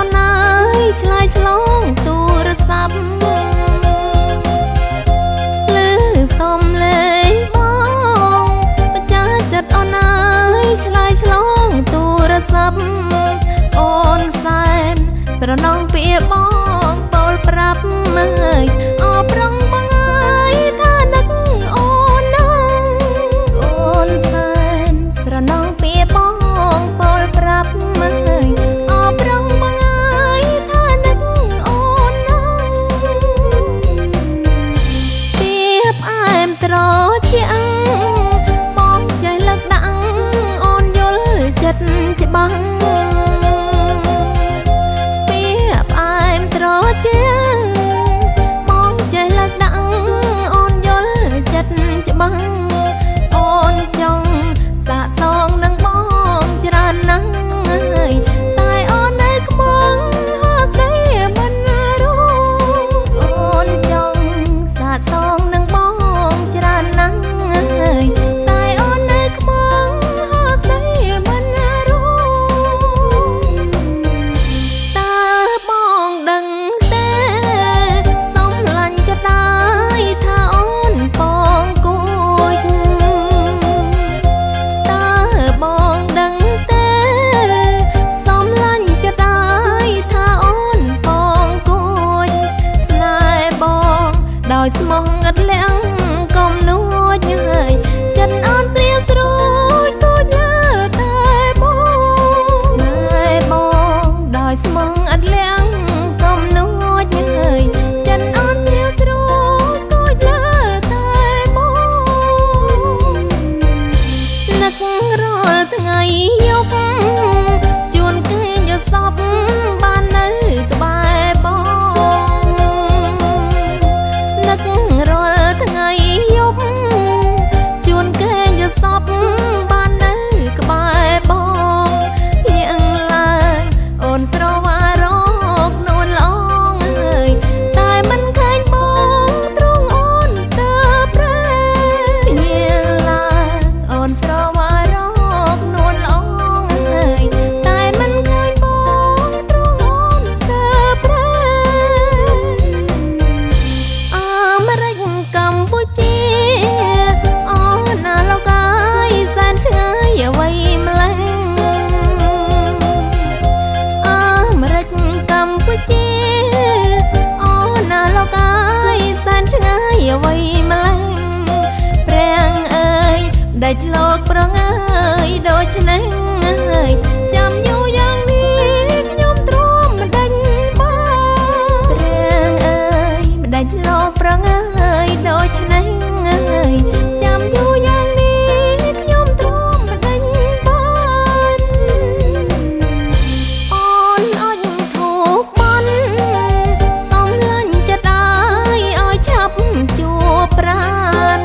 នណាយឆ្លើយឆ្លងទូរស័ព្ទលើសុំលេងបងបច្ចាចិត្តអូនណាយឆ្លើយឆ្លងទូរស័ព្ទអូនសែនស្រណងពីបងពោលប្រាប់មើលអបរងបងអើយថានឹកអូនណាអូនសែនស្រណងពីបងពោលប្រាប់មើលអបរងបងអើយថានឹកអូនណាពីបអែមត្រជាងបងចេះលើកដាក់អូនយល់ចិត្តច្បាស់ជាងបងចេះលើកដាក់អូនយល់ចិត្តច្បាស់អូនចង់សាកសងនឹងបងច្រើនណាស់តែអូននៅខ្មងហោះស្ដីមិនรู้អូនចង់សាកសងនឹងបងច្រើនណាស់តែអូននៅខ្មងហោះស្ដីមិនรู้តើបងដឹងថាអូនបងគួចតើបងដឹងទេសំឡាញ់ក៏ដែរថាអូនបងគួចស្នេហ៍បងដោយស្មោះឥតលះកុំនួចហើយចិត្តអូនស្រៀវស្រួចគួចលើតែបងស្នេហ៍បងដោយស្មោះឥតលះកុំនួចហើយចិត្តអូនស្រៀវស្រួចនឹករាល់ថ្ងៃយប់ជួនគេយល់សពបាននៅក្បែរបងនឹករាល់ថ្ងៃយប់ជួនគេយល់សពបាននៅក្បែរបងយ៉ាងឡើងអូនស្រវារកនួនល្អងហើយតែមិនឃើញបងទ្រង់អូនស្ទើរប្រែយ៉ាងឡើងអូនស្រវាអ្វីម្លេះព្រះអើយដាច់លោកប្រងើយដូច្នេះចាំយូរយ៉ាងនេះខ្ញុំទ្រាំមិនដាច់បងព្រះអើយដាច់លោកប្រងើយដូច្នេះចាំយូរយ៉ាងនេះខ្ញុំទ្រាំមិនដាច់បងអូនអញធូបបានសំឡាញ់ចិត្តដែរឲ្យឆាប់ជួបប្រាន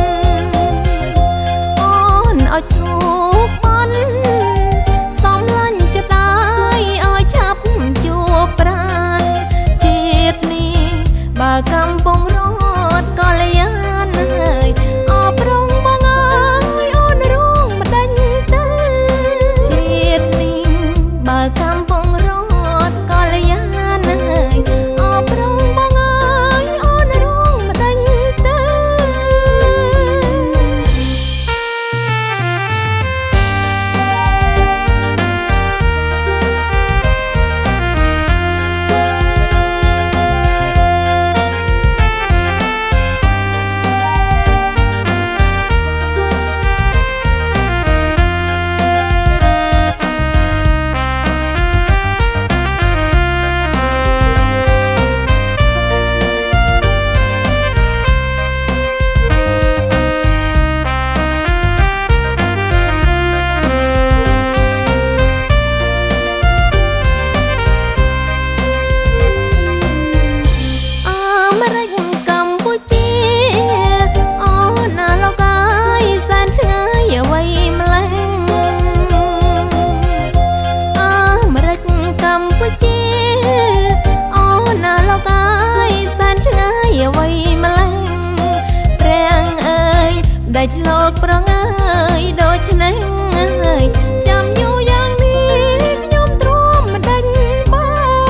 អូនអត់ធូបបានសំឡាញ់ចិត្តដែរឲ្យឆាប់ជួបប្រានជាតិនេះបើកំពុងរត់កល្យានហើយអបរងបងអើយអូនរួងមិនដាច់ទៅជាតិនេះបើកំពុងរត់កល្យានហើយអបរងបងអើយអូនរួងមិនដាច់ទៅដាច់លោកប្រងើយដូចនេះចាំយូរយ៉ាងនេះខ្ញុំទ្រាំមិនដាច់បង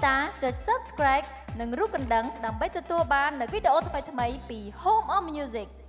តាចុច Subscribe និងរូបកណ្ដឹងដើម្បីទទួលបាននូវវីដេអូថ្មីៗពី Home of Music